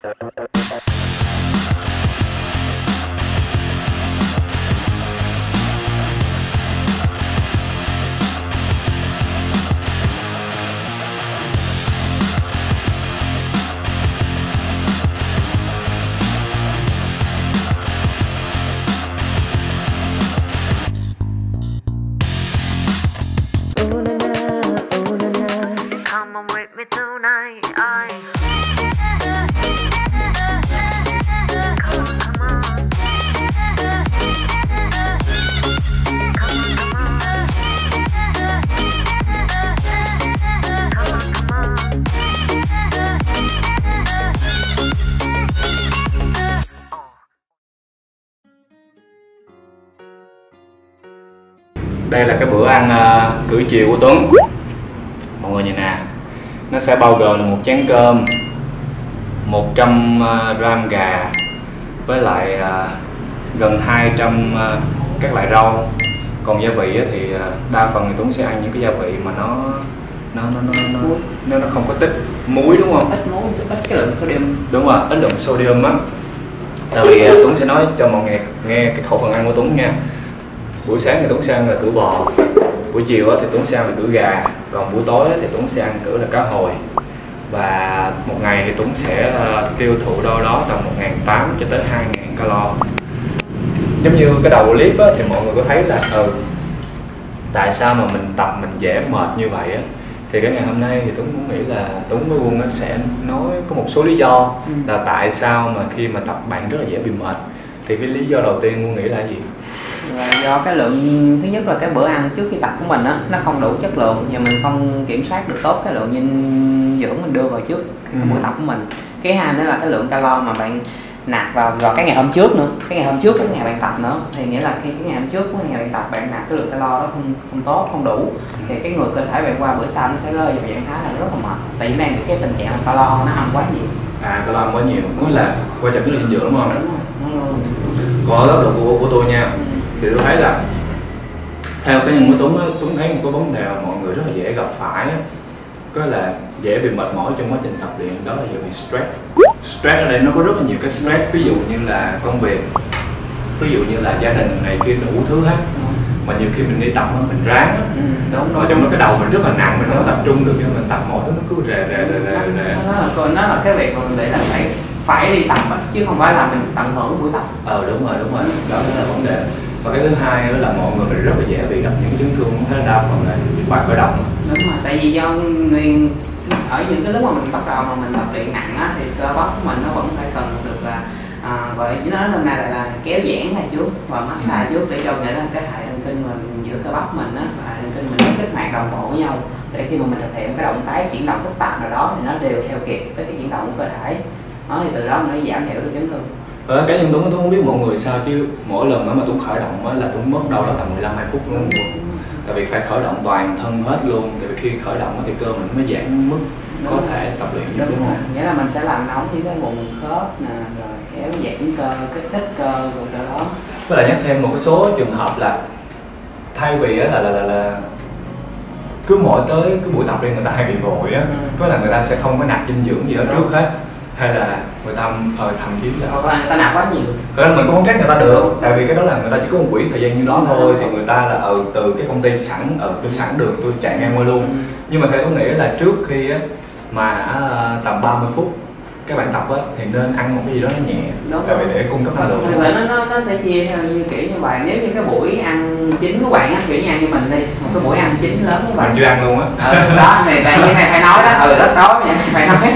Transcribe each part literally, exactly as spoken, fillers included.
Đây là cái bữa ăn uh, cử chiều của Tuấn. Mọi người nhìn nè, nó sẽ bao gồm là một chén cơm, một trăm gram gà với lại uh, gần hai trăm uh, các loại rau. Còn gia vị thì uh, đa phần thì Tuấn sẽ ăn những cái gia vị mà nó nó nó nó nó, nó, nó không có tích muối, đúng không? Ít muối, ít cái lượng sodium. Đúng rồi, ít lượng sodium á. Tại vì uh, Tuấn sẽ nói cho mọi người nghe cái khẩu phần ăn của Tuấn nha. Buổi sáng thì Tuấn sẽ ăn là cử bò, buổi chiều thì Tuấn sẽ ăn là cử gà, còn buổi tối thì Tuấn sẽ ăn cử là cá hồi. Và một ngày thì Tuấn sẽ tiêu thụ đâu đó tầm một nghìn tám trăm cho tới hai nghìn calo. Giống như cái đầu clip á, thì mọi người có thấy là ừ, tại sao mà mình tập mình dễ mệt như vậy á. Thì cái ngày hôm nay thì Tuấn cũng nghĩ là Tuấn với Quân sẽ nói có một số lý do ừ. là tại sao mà khi mà tập bạn rất là dễ bị mệt. Thì cái lý do đầu tiên Quân nghĩ là gì? Là do cái lượng, thứ nhất là cái bữa ăn trước khi tập của mình á nó không đủ chất lượng và mình không kiểm soát được tốt cái lượng dinh dưỡng mình đưa vào trước cái ừ. buổi tập của mình. Cái hai nữa là cái lượng calo mà bạn nạp vào vào cái ngày hôm trước nữa, cái ngày hôm trước cái ngày bạn tập nữa, thì nghĩa là khi cái ngày hôm trước cái ngày bạn tập bạn nạp cái lượng calo đó không không tốt, không đủ, thì cái người cơ thể bạn qua bữa sau nó sẽ rơi vào trạng thái là rất là mệt. Tại vì đang cái tình trạng là calo nó ăn quá nhiều. À, calo ăn quá nhiều, có là quan trọng cái dinh dưỡng đúng không? Đúng rồi. Còn ở góc độ của, của tôi nha, ừ. thì tôi thấy là theo cái nhân của Tuấn á, Tuấn thấy một cái vấn đề mà mọi người rất là dễ gặp phải á, có là dễ bị mệt mỏi trong quá trình tập luyện, đó là dễ bị stress. Stress ở đây nó có rất là nhiều cái stress, ví dụ như là công việc, ví dụ như là gia đình này kia đủ thứ hết. Mà nhiều khi mình đi tập mình ráng á, ừ, đúng rồi, trong đó cái đầu mình rất là nặng, mình không có tập trung được, nhưng mình tập mọi thứ nó cứ rề rề rề rề rề. Nó là nó là cái việc mà mình để là phải phải đi tập á, chứ không phải là mình tận hưởng buổi tập. Ờ đúng rồi, đúng rồi, đó là vấn đề. Và cái thứ hai nữa là mọi người mình rất là dễ bị gặp những chấn thương, thế đa phần là bài khởi động. Đúng rồi, tại vì do nguyên ở những cái lúc mà mình bắt đầu mà mình tập luyện nặng á, thì cơ bắp của mình nó vẫn phải cần được là à, vậy nó hôm nay là, là kéo giãn này trước và massage trước để cho nghĩa là cái hệ thần kinh mà giữa cơ bắp mình á và hệ thần kinh mình nó kích hoạt đồng bộ với nhau, để khi mà mình thực hiện cái động tác chuyển động phức tạp nào đó thì nó đều theo kịp với cái chuyển động của cơ thể. Đó, thì từ đó nó giảm thiểu được chấn thương. Ờ, cá nhân Tuấn Tuấn không biết mọi người sao chứ mỗi lần mà Tuấn khởi động á là Tuấn mất đâu đó tầm mười lăm hai phút luôn. Tại vì phải khởi động toàn thân hết luôn, tại vì khi khởi động thì cơ mình mới giãn mức có thể tập luyện được, đúng không? Nghĩa là mình sẽ làm nóng những cái vùng khớp nè, rồi kéo giãn cơ, kích thích cơ rồi đó. Với lại nhắc thêm một cái số trường hợp là thay vì là là là, là cứ mỗi tới cái buổi tập đi người ta hay bị vội á, ừ. có là người ta sẽ không có nạp dinh dưỡng gì ở trước hết, hay là người ta ờ, thậm chí là hoặc là người ta nạp quá nhiều. Nên mình cũng không trách người ta được, tại vì cái đó là người ta chỉ có một quỹ thời gian như đó thôi, thì người ta là ừ, từ cái công ty sẵn ờ tôi sẵn đường tôi chạy ngang qua luôn. Ừ. Nhưng mà theo tôi nghĩ là trước khi á mà tầm ba mươi phút các bạn tập á thì nên ăn một cái gì đó nó nhẹ. Đúng tại vì để cung cấp năng lượng. Nó, nó nó sẽ chia theo như kiểu như vậy, nếu như cái buổi ăn chính của bạn á, kiểu như ăn như mình đi, một cái buổi ăn chính lớn của bạn. Mình chưa ăn luôn á. Ừ, đó này tại như này phải nói đó, ừ rất đó nha, phải nói.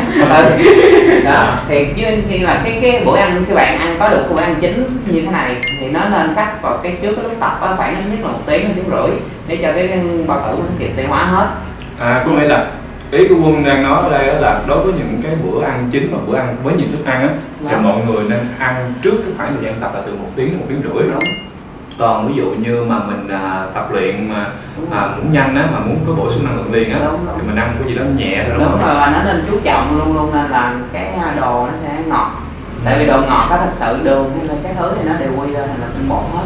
Ừ. Đó thì chứ như là cái cái buổi ăn khi bạn ăn có được cái bữa ăn chính như thế này thì nó nên cắt vào cái trước cái lúc tập á phải ít nhất là một tiếng đến tiếng rưỡi để cho cái bao tử nó kịp tiêu hóa hết. À có nghĩa là ý của Quân đang nói ở đây là đối với những cái bữa ăn chính và bữa ăn với nhiều thức ăn á thì mọi người nên ăn trước cái khoảng thời gian tập là từ một tiếng một tiếng rưỡi. Đúng. Còn ví dụ như mà mình à, tập luyện mà à, muốn nhanh á, mà muốn có bổ sung năng lượng liền á, thì mình ăn cái gì đó nhẹ thôi, đúng, đúng không? Rồi, và nó nên chú trọng luôn luôn là cái đồ nó sẽ ngọt. Tại vì đồ ngọt có thật sự đường hay là cái thứ thì nó đều quy lên là tinh bột hết.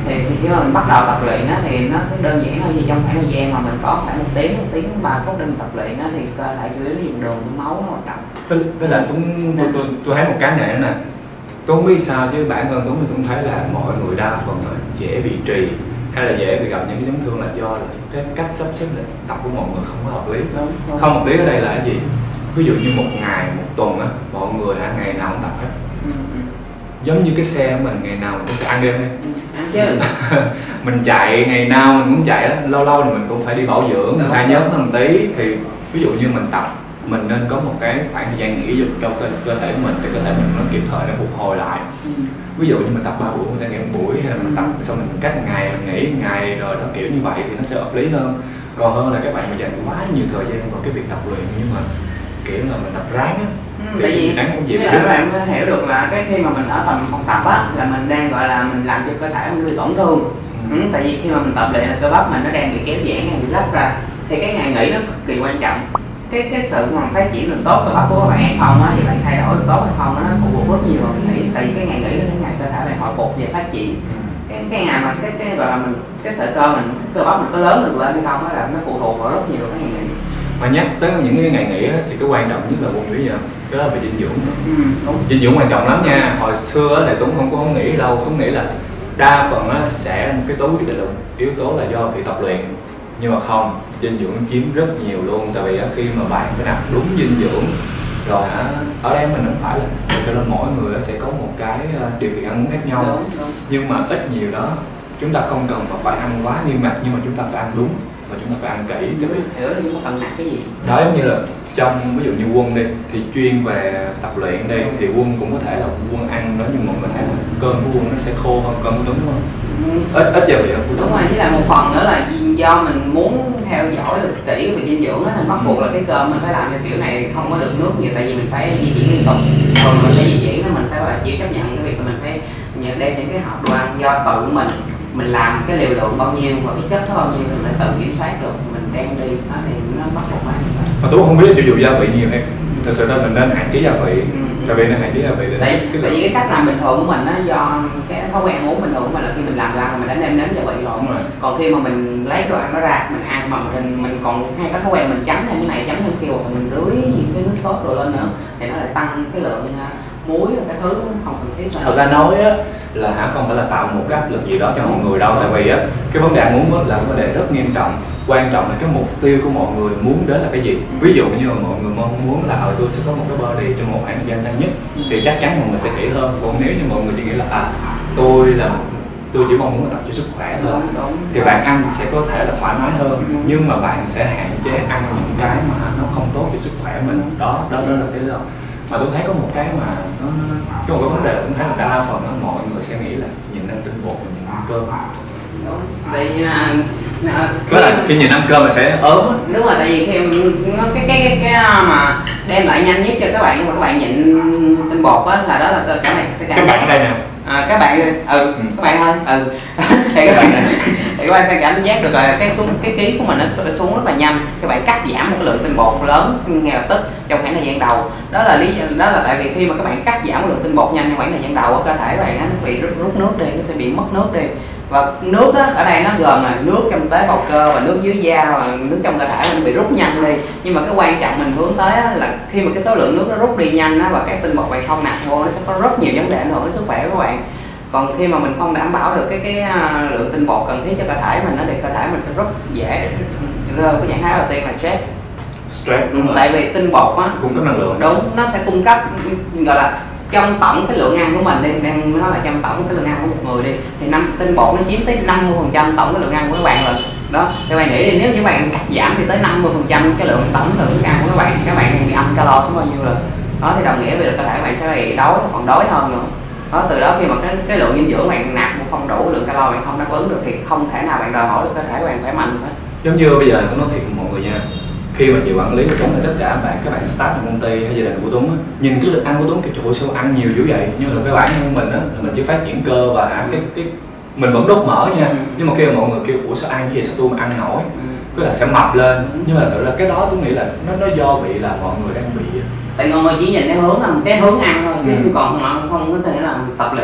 thì khi mà mình bắt đầu tập luyện á thì nó đơn giản hơn, gì trong khoảng thời gian mà mình có khoảng một tiếng một tiếng ba phút để mình tập luyện á thì cơ thể chủ yếu dùng đường máu nó hoạt động. Với, với lại Tuấn tôi, tôi, tôi thấy một cái này nữa nè, tôi không biết sao chứ bản thân Tuấn thì Tuấn thấy là mọi người đa phần là dễ bị trì hay là dễ bị gặp những cái chấn thương là do là cái cách sắp xếp lịch tập của mọi người không có hợp lý. Đúng, đúng. Không hợp lý ở đây là cái gì? Ví dụ như một ngày một tuần á, mọi người hả ngày nào cũng tập hết. Ừ, ừ. Giống như cái xe của mình ngày nào mình cũng ăn game đi. Ừ, ăn chứ. Mình chạy ngày nào mình cũng chạy á, lâu lâu thì mình cũng phải đi bảo dưỡng, mình thay nhớt một tí. Thì ví dụ như mình tập, mình nên có một cái khoảng thời gian nghỉ cho cơ, cơ thể của mình để cơ thể mình nó kịp thời nó phục hồi lại. Ừ. Ví dụ như mình tập ba buổi, mình sẽ nghỉ một buổi, hay là mình tập xong mình cách một ngày mình nghỉ một ngày, rồi nó kiểu như vậy thì nó sẽ hợp lý hơn. Còn hơn là các bạn mà dành quá nhiều thời gian vào cái việc tập luyện nhưng mà kiểu là mình tập ráng á. Ừ, tại vì ráng không dễ các bạn phải hiểu được là cái khi mà mình ở tầm phòng tập á là mình đang gọi là mình làm cho cơ thể mình bị tổn thương. Ừ. Ừ, tại vì khi mà mình tập luyện là cơ bắp mình nó đang bị kéo giãn, đang bị lách ra, thì cái ngày nghỉ nó cực kỳ quan trọng. cái cái sự mà phát triển được tốt cơ bắp của các bạn hay không á, thì bạn thay đổi được tốt hay không nó phụ thuộc rất nhiều vào ngày nghỉ. Tại vì cái ngày nghỉ là cái ngày cơ thể bạn hồi phục về phát triển. cái cái ngày mà cái cái gọi là mình cái sợi cơ mình cơ bắp mình có lớn được lên hay không đó là nó phụ thuộc vào rất nhiều cái ngày nghỉ. Mà nhắc tới những cái ngày nghỉ á, thì cái quan trọng nhất là quân nghĩ gì không? Đó là về dinh dưỡng. Ừ, đúng. Dinh dưỡng quan trọng lắm nha. Hồi xưa thì Tuấn không có không nghĩ đâu, Tuấn nghĩ là đa phần á, sẽ một cái tố quyết định là yếu tố là do việc tập luyện, nhưng mà không, dinh dưỡng chiếm rất nhiều luôn. Tại vì á, khi mà bạn phải nạp đúng dinh dưỡng rồi hả, ở đây mình không phải là thật sự là mỗi người sẽ có một cái điều kiện ăn uống khác nhau, Đúng, đúng. nhưng mà ít nhiều đó chúng ta không cần mà phải ăn quá nghiêm ngặt, nhưng mà chúng ta phải ăn đúng và chúng ta phải ăn kỹ. Tại vì hiểu là không có cần nặng cái gì đó, giống như là trong ví dụ như Quân đi thì chuyên về tập luyện đây thì Quân cũng có thể là Quân ăn đó, nhưng mọi người thấy là cơm của Quân nó sẽ khô hơn cơm của Tuấn đúng không? Ừ. ít ít gia vị hơn của Tuấn. Đúng rồi, với lại một phần nữa là do mình muốn theo dõi được kỹ về dinh dưỡng á, nên bắt buộc là cái cơm mình phải làm theo kiểu này, không có được nước nhiều, tại vì mình phải di chuyển liên tục. Rồi mình phải di chuyển nó mình sẽ là chịu chấp nhận cái việc là mình phải nhận đem những cái hộp đồ ăn do tự mình mình làm cái liều lượng bao nhiêu và cái chất nó bao nhiêu mình phải tự kiểm soát được, mình đem đi đó thì nó bắt buộc phải như vậy. Mà Tuấn không biết cho dù gia vị nhiều hay thật sự là mình nên hạn chế gia vị. Ừ. Tại vì nên hạn chế gia vị để tại, cái tại vì cái cách làm bình thường của mình á, do cái thói quen ăn uống bình thường của mình là khi mình làm ra mình đã nêm nếm gia vị rồi. rồi. Còn khi mà mình lấy đồ ăn nó ra mình ăn mà mình mình còn hay có thói quen mình chấm thêm cái này chấm thêm kia, hoặc mình rưới những cái nước sốt rồi lên nữa thì nó lại tăng cái lượng muối và cái thứ không cần thiết. Thật ra nói á là hả không phải là tạo một cái áp lực gì đó cho mọi người đâu, tại vì á cái vấn đề ăn uống là vấn đề rất nghiêm trọng. Quan trọng là cái mục tiêu của mọi người muốn đến là cái gì. Ví dụ như là mọi người mong muốn là ở tôi sẽ có một cái body trong một khoảng thời gian nhanh nhất thì chắc chắn mọi người sẽ kỹ hơn. Còn nếu như mọi người chỉ nghĩ là à tôi là tôi chỉ mong muốn tập cho sức khỏe thôi, Đúng, đúng. thì bạn ăn sẽ có thể là thoải mái hơn, nhưng mà bạn sẽ hạn chế ăn những cái mà nó không tốt cho sức khỏe mình. Đó đó đó là cái đó. Mà tôi thấy có một cái mà nó, nó có một cái vấn đề là tôi thấy là đa phần đó, mọi người sẽ nghĩ là nhìn ăn tinh bột và nhìn ăn cơm. Đúng. Tại à, à, Có là khi nhìn ăn cơm là sẽ ốm á. Đúng rồi, tại vì khi nó cái cái cái cái mà đem lại nhanh nhất cho các bạn mà các bạn nhịn tinh bột á là đó là các bạn sẽ Các bạn ở đây nè. À, các bạn ừ, ừ. các bạn ơi ừ thì các bạn thì các bạn sẽ cảm giác được là cái xuống cái ký của mình nó xuống rất là nhanh, các bạn cắt giảm một cái lượng tinh bột lớn ngay lập tức trong khoảng thời gian đầu. Đó là lý đó là tại vì khi mà các bạn cắt giảm một lượng tinh bột nhanh trong khoảng thời gian đầu, cơ thể các bạn nó sẽ bị rút, rút nước đi, nó sẽ bị mất nước đi. Và nước đó, ở đây nó gồm là nước trong tế bào cơ và nước dưới da và nước trong cơ thể mình bị rút nhanh đi. Nhưng mà cái quan trọng mình hướng tới là khi mà cái số lượng nước nó rút đi nhanh và các tinh bột bạn không nạp vô, nó sẽ có rất nhiều vấn đề ảnh hưởng đến sức khỏe của các bạn. Còn khi mà mình không đảm bảo được cái cái lượng tinh bột cần thiết cho cơ thể mình, nó thì cơ thể mình sẽ rất dễ rơi cái trạng thái đầu tiên là stress. Stress đúng rồi. Tại vì tinh bột á cung cấp năng lượng. Đúng, nó sẽ cung cấp gọi là trong tổng cái lượng ăn của mình đi, đang nói là trong tổng cái lượng ăn của một người đi thì năm tinh bột nó chiếm tới năm mươi phần trăm tổng cái lượng ăn của các bạn rồi. Đó, các bạn nghĩ đi, nếu như bạn cắt giảm thì tới năm mươi phần trăm cái lượng tổng lượng ăn của các bạn, các bạn bị âm calo cũng bao nhiêu rồi. Đó thì đồng nghĩa với là cơ thể các bạn sẽ bị đói, còn đói hơn nữa. Đó, từ đó khi mà cái cái lượng dinh dưỡng bạn nạp không đủ, lượng calo bạn không đáp ứng được thì không thể nào bạn đòi hỏi được cơ thể của bạn khỏe mạnh hết. Giống như bây giờ tôi nói thiệt với mọi người nha, khi mà chị quản lý của Tuấn thì tất cả bạn các bạn start trong công ty hay gia đình của Tuấn á, nhìn cái lịch ăn của Tuấn kiểu trời sao ăn nhiều dữ vậy, nhưng mà cái bản thân mình á là mình chỉ phát triển cơ và hả cái cái mình vẫn đốt mỡ nha, nhưng mà khi mà mọi người kêu ủa sao ăn cái gì sao tôi mà ăn nổi, cứ là sẽ mập lên, nhưng mà thật ra cái đó tôi nghĩ là nó nó do bị là mọi người đang bị tại mọi người chỉ nhìn cái hướng là cái hướng ăn thôi chứ ừ. còn không có thể là tập luyện.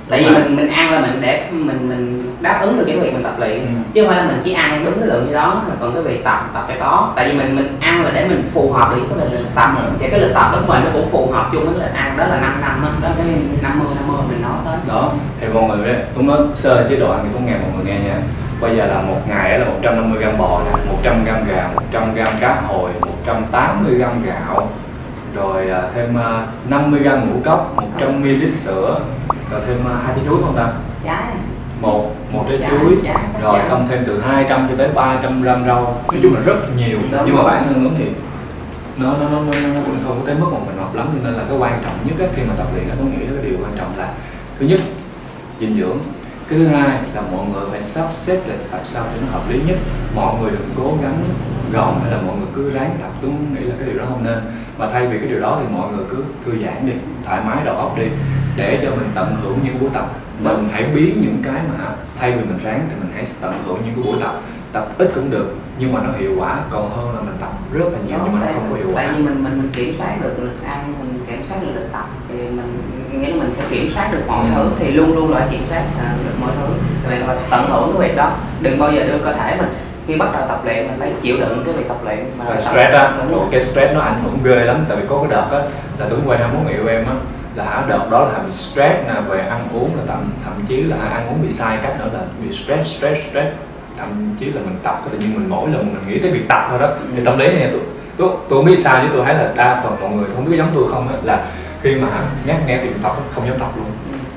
tại vì mình mình ăn là mình để mình mình đáp ứng được cái việc mình tập luyện, ừ. chứ không phải là mình chỉ ăn đúng cái lượng như đó, rồi còn cái việc tập tập phải có, tại vì mình mình ăn là để mình phù hợp với cái lịch tập, và cái lịch tập của mình nó cũng phù hợp chung với lịch ăn, đó là năm năm đó, cái năm mươi năm mươi mình nói tới đó. Thì mọi người đấy, Tuấn nói sơ chế độ ăn thì Tuấn nghe mọi người nghe nha. Bây giờ là một ngày là một trăm năm mươi gam bò nè, một trăm gam gà, một trăm gam cá hồi, một trăm tám mươi gam gạo, rồi thêm năm mươi gam ngũ cốc, một trăm mi li lít sữa, rồi thêm hai trái chuối không ta? Trái. Một một trái chuối, trái, trái, rồi trái. Xong thêm từ hai trăm cho tới ba trăm gram rau. Nói chung là rất nhiều. Đúng. Nhưng mà bản thân Tuấn thì nó nó nó nó cũng không có tới mức một mình hợp lắm, nên là cái quan trọng nhất khi mà tập luyện tôi nghĩ cái điều quan trọng là thứ nhất dinh dưỡng, cái thứ hai là mọi người phải sắp xếp lịch tập sao cho nó hợp lý nhất. Mọi người đừng cố gắng gồng hay là mọi người cứ ráng tập, tôi nghĩ là cái điều đó không nên, mà thay vì cái điều đó thì mọi người cứ thư giãn đi, thoải mái đầu óc đi, để cho mình tận hưởng những buổi tập. Mình hãy biến những cái mà thay vì mình ráng thì mình hãy tận hưởng những cái buổi tập, tập ít cũng được nhưng mà nó hiệu quả, còn hơn là mình tập rất là nhiều. Đó, nhưng mà nó không có hiệu quả. Tại vì mình mình mình kiểm soát được lịch ăn, mình kiểm soát được lịch tập thì mình nghĩa là mình sẽ kiểm soát được mọi ừ. thứ, thì luôn luôn là kiểm soát được mọi thứ. Vậy là tận hưởng cái việc đó, đừng bao giờ đưa cơ thể mình khi bắt đầu tập luyện mình phải chịu đựng cái việc tập luyện mà và stress á, cái stress nó ảnh hưởng ghê lắm. Tại vì có cái đợt á là Tuấn quay hai mươi mốt người yêu em á, là hả đợt đó là bị stress nè, về ăn uống, là thậm thậm chí là ăn uống bị sai cách nữa, là bị stress stress stress thậm chí là mình tập tự nhiên mình mỗi lần mình nghĩ tới việc tập thôi đó ừ. thì tâm lý này tôi tôi tôi không biết sao chứ tôi thấy là đa phần mọi người không biết giống tôi không á, là khi mà nhắc nghe tiền tập không dám tập luôn.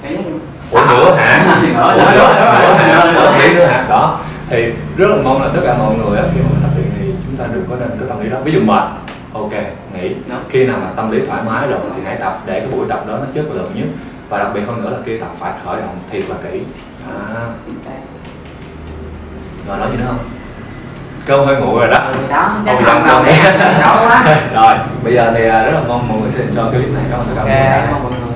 Ủa nữa hả? Nữa nữa nữa nữa nữa hả? Đó thì rất là mong là tất cả mọi người á, khi mà mình tập luyện thì chúng ta đừng có nên cái tâm lý đó. Ví dụ mệt, ok, nghỉ. Khi nào mà tâm lý thoải mái rồi thì hãy tập, để cái buổi tập đó nó chất lượng nhất, và đặc biệt hơn nữa là khi tập phải khởi động thiệt là kỹ. À. Rồi nói gì nữa không? Cơm hơi nguội rồi đó. Đó, không dần đâu đấy. Đó quá. Rồi, bây giờ thì rất là mong mọi người sẽ enjoy cái clip này. Cảm ơn tất cả mọi người.